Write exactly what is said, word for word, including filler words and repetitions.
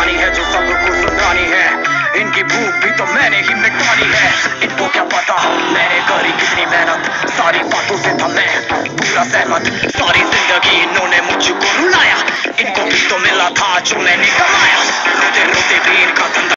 कहानी है जो सबको सुनानी है। इनकी भूख भी तो मैंने ही मिटानी है। इनको क्या पता मैंने करी कितनी मेहनत, सारी बातों से था मैं पूरा सहमत।